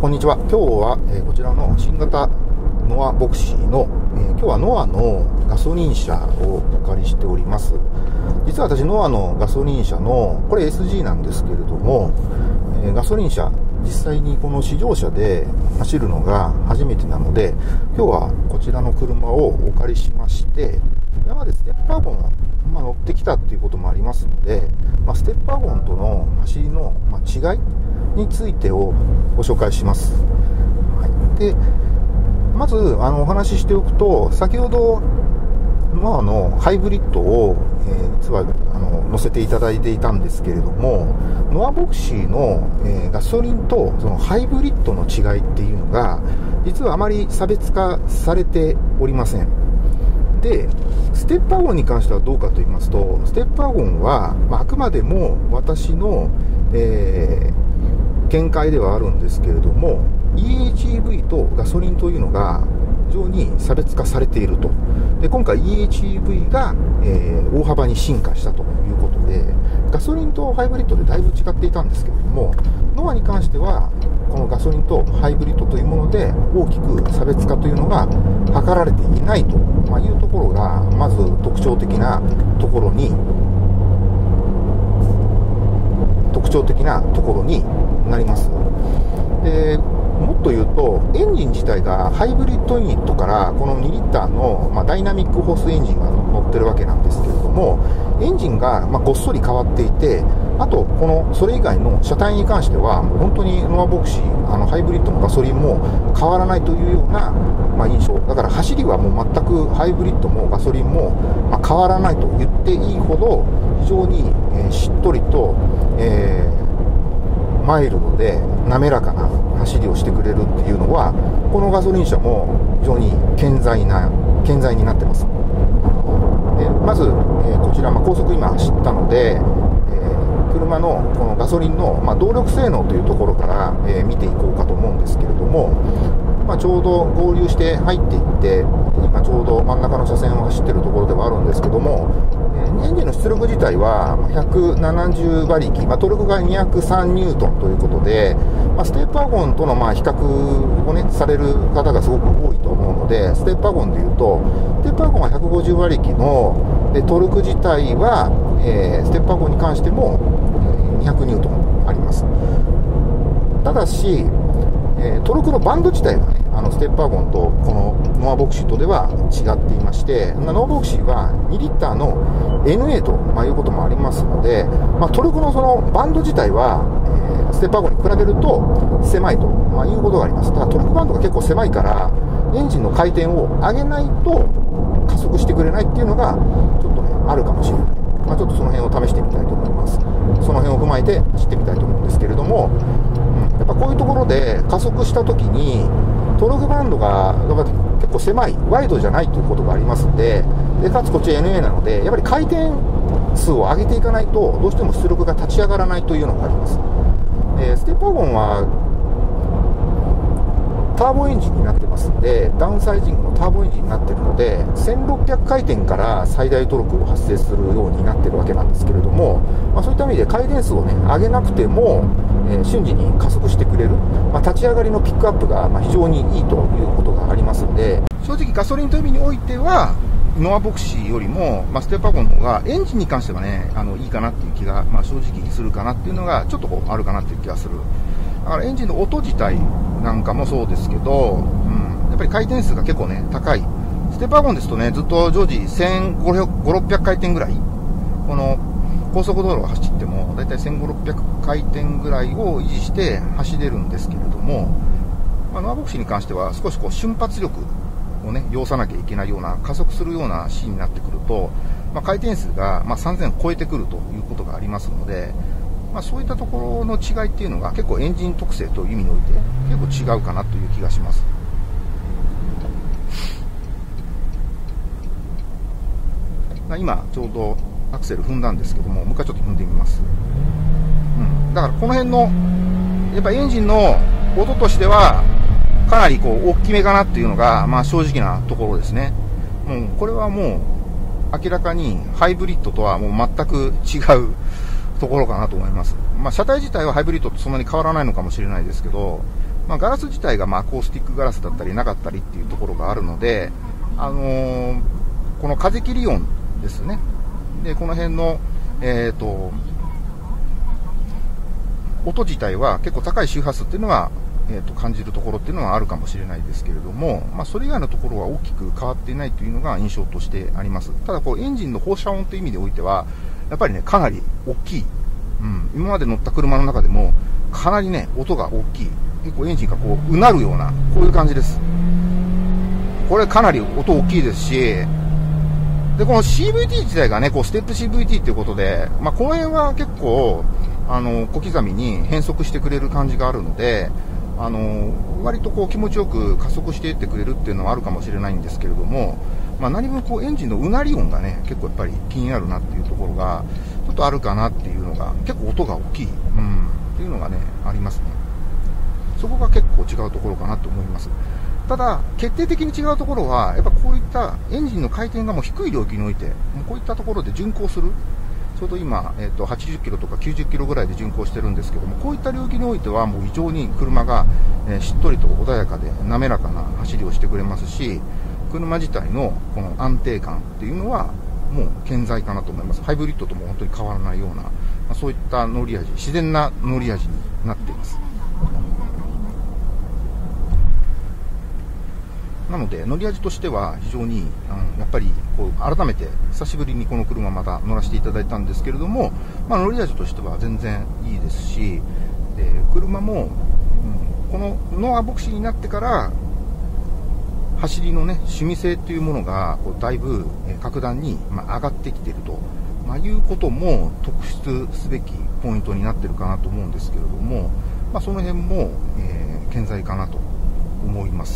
こんにちは。今日は、こちらの新型ノアボクシーの、今日はノアのガソリン車をお借りしております。実は私ノアのガソリン車のこれ SG なんですけれども、ガソリン車実際にこの試乗車で走るのが初めてなので、今日はこちらの車をお借りしまして、今までステップワゴン乗ってきたっていうこともありますので、ステップワゴンとの走りの違いについてをご紹介します。はい、でまずお話ししておくと、先ほどノアのハイブリッドを、実は載せていただいていたんですけれども、ノアボクシーの、ガソリンとそのハイブリッドの違いっていうのが実はあまり差別化されておりません。でステップワゴンに関してはどうかと言いますと、ステップワゴンは、あくまでも私の、見解ではあるんですけれども、 EHEV とガソリンというのが非常に差別化されていると。で今回 EHEV が、大幅に進化したということで、ガソリンとハイブリッドでだいぶ違っていたんですけれども、ノアに関してはこのガソリンとハイブリッドというもので大きく差別化というのが図られていないというところがまず特徴的なところになります。でもっと言うと、エンジン自体がハイブリッドユニットからこの2リッターの、ダイナミックホースエンジンが乗ってるわけなんですけれども、エンジンが、ごっそり変わっていて、あとそれ以外の車体に関してはもう本当にノアボクシーハイブリッドもガソリンも変わらないというような、印象だから、走りはもう全くハイブリッドもガソリンも、変わらないと言っていいほど非常に、しっとりと、マイルドで滑らかな走りをしてくれるっていうのは、このガソリン車も非常に健在になってます。まず、こちら、高速今走ったので、車のこのガソリンの、動力性能というところから、見ていこうかと思うんですけれども、ちょうど合流して入っていって、今ちょうど真ん中の車線を走っているところではあるんですけども、エンジンの出力自体は170馬力、トルクが203ニュートンということで、ステップワゴンとの比較を、される方がすごく多いと思うので、ステップワゴンでいうと、ステップワゴンは150馬力のでトルク自体は、ステップワゴンに関しても200ニュートンあります。ただし、トルクのバンド自体がステップワゴンとこのノアボクシーとでは違っていまして、ノアボクシーは2リッターの NA ということもありますので、トルクのそのバンド自体は、ステップワゴンに比べると狭いということがあります。ただトルクバンドが結構狭いから、エンジンの回転を上げないと加速してくれないっていうのがちょっとあるかもしれない。ちょっとその辺を試してみたいと思います。その辺を踏まえて走ってみたいと思うんですけれども、やっぱこういうところで加速した時にトルクバンドが結構狭い、ワイドじゃないということがありますので、かつこっち NA なので、やっぱり回転数を上げていかないとどうしても出力が立ち上がらないというのがあります。ステップワゴンはターボエンジンになってますので、ダウンサイジングのターボエンジンになっているので、1600回転から最大トルクを発生するようになっているわけなんですけれども、そういった意味で回転数を上げなくても、瞬時に加速してくれる、立ち上がりのピックアップが非常にいいということがありますので、正直ガソリンという意味においてはノアボクシーよりも、ステップワゴンの方がエンジンに関してはね、いいかなっていう気が、正直するかなっていうのがちょっとあるかなっていう気がする。だからエンジンの音自体なんかもそうですけど、やっぱり回転数が結構高い。ステップワゴンですとずっと常時1500、600回転ぐらい、この高速道路を走ってもだいたい1500、600回転ぐらいを維持して走れるんですけれども、ノアボクシーに関しては少し瞬発力を要さなきゃいけないような、加速するようなシーンになってくると、回転数が3000を超えてくるということがありますので、そういったところの違いっていうのが結構エンジン特性という意味において結構違うかなという気がします。今ちょうどアクセル踏んだんですけども、もう一回ちょっと踏んでみます。だからこの辺のやっぱエンジンの音としてはかなり大きめかなっていうのが正直なところですね。これはもう明らかにハイブリッドとはもう全く違うところかなと思います。車体自体はハイブリッドとそんなに変わらないのかもしれないですけど、 ガラス自体がアコースティックガラスだったりなかったりっていうところがあるので、この風切り音ですね。で、この辺の、音自体は結構高い周波数っていうのが、感じるところっていうのはあるかもしれないですけれども、それ以外のところは大きく変わっていないというのが印象としてあります。ただ、エンジンの放射音という意味でおいては、やっぱりね、かなり大きい。今まで乗った車の中でも、かなりね、音が大きい。結構エンジンがうなるような、こういう感じです。これかなり音大きいですし、で、この CVT 自体がね、ステップ CVT ということで、この辺は結構、小刻みに変速してくれる感じがあるので、割と気持ちよく加速していってくれるっていうのはあるかもしれないんですけれども、何分エンジンのうなり音がね、結構やっぱり気になるなっていうところが、ちょっとあるかなっていうのが、結構音が大きい、っていうのがね、ありますね。そこが結構違うところかなと思います。ただ、決定的に違うところは、やっぱこういったエンジンの回転がもう低い領域において、こういったところで巡航する、ちょうど今、80キロとか90キロぐらいで巡航してるんですけども、こういった領域においては、もう非常に車が、しっとりと穏やかで滑らかな走りをしてくれますし、車自体のこの安定感っていうのは、もう健在かなと思います。ハイブリッドとも本当に変わらないような、そういった乗り味、自然な乗り味になっています。なので、乗り味としては非常に、やっぱり改めて久しぶりにこの車また乗らせていただいたんですけれども、乗り味としては全然いいですし、で車も、このノアボクシーになってから走りのね、趣味性というものがだいぶ格段に上がってきていると、いうことも特筆すべきポイントになっているかなと思うんですけれども、その辺も、健在かなと思います。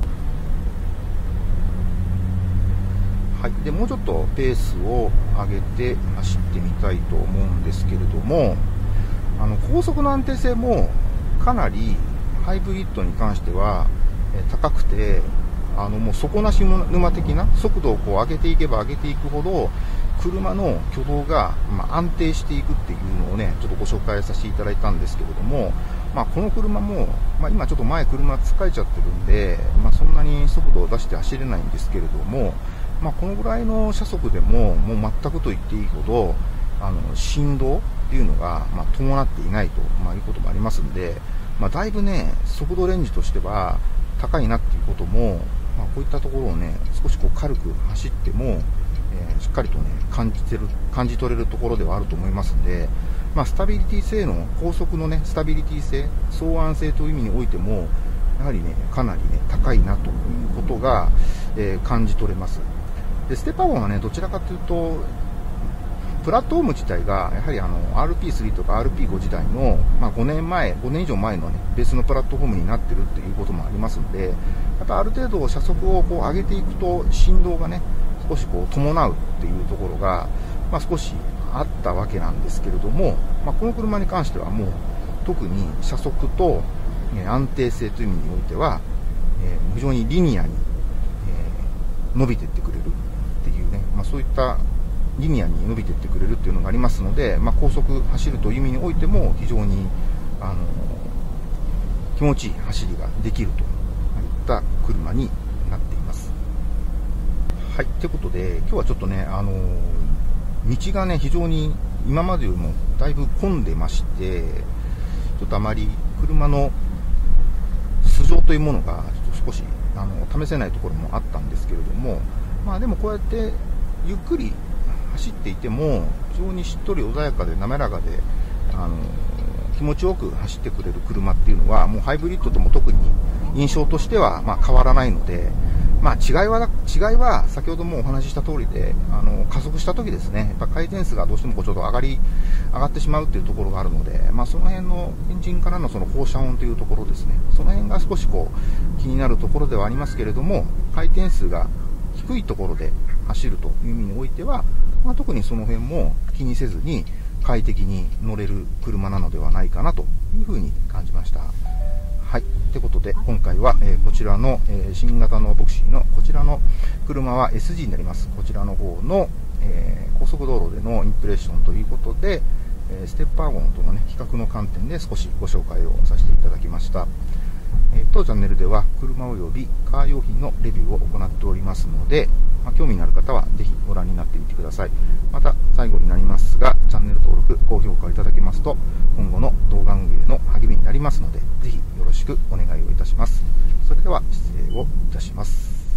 はい、でもうちょっとペースを上げて走ってみたいと思うんですけれども、高速の安定性もかなりハイブリッドに関しては高くて、もう底なし沼的な速度を上げていけば上げていくほど車の挙動が安定していくっていうのをね、ちょっとご紹介させていただいたんですけれども、この車も、今ちょっと前車使えちゃってるんで、そんなに速度を出して走れないんですけれども、このぐらいの車速でも、もう全くと言っていいほど、振動っていうのが、伴っていないと、いうこともありますんで、だいぶね、速度レンジとしては高いなっていうことも、こういったところをね、少し軽く走っても、しっかりとね、感じ取れるところではあると思いますんで、スタビリティ性の、高速のね、スタビリティ性、相安性という意味においても、やはりね、かなりね、高いなということが、感じ取れます。で、ステッパーゴンはね、どちらかというと、プラットフォーム自体が、やはりRP3 とか RP5 時代の、5年以上前のね、ベースのプラットフォームになってるっていうこともありますので、やっぱある程度車速を上げていくと、振動がね、少し伴うっていうところが、少しあったわけなんですけれども、この車に関してはもう、特に車速と、安定性という意味においては、非常にリニアに、伸びていってくれるっていうね、そういったリニアに伸びていってくれるっていうのがありますので、高速走るという意味においても非常に気持ちいい走りができるといった車になっています。はい、ということで今日はちょっとね、道がね非常に今までよりもだいぶ混んでまして、ちょっとあまり車の素性というものがちょっと少し試せないところもあったんですけれども、でもこうやってゆっくり走っていても非常にしっとり穏やかで滑らかで気持ちよく走ってくれる車っていうのはもうハイブリッドとも特に印象としては変わらないので、違いは先ほどもお話しした通りで加速した時ですね、やっぱ回転数がどうしてもちょっと上がってしまうっていうところがあるので、その辺のエンジンからのその放射音というところですね、その辺が少し気になるところではありますけれども、回転数が低いところで走るという意味においては、特にその辺も気にせずに快適に乗れる車なのではないかなというふうに感じました。はい、ということで今回は、こちらの、新型のボクシーのこちらの車は SG になります。こちらの方の、高速道路でのインプレッションということで、ステッパーゴンとの、比較の観点で少しご紹介をさせていただきました。 当チャンネルでは車及びカー用品のレビューを行っておりますので、興味のある方はぜひご覧になってみてください。また最後になりますが、チャンネル登録、高評価をいただけますと今後の動画運営の励みになりますので、ぜひよろしくお願いをいたします。それでは失礼をいたします。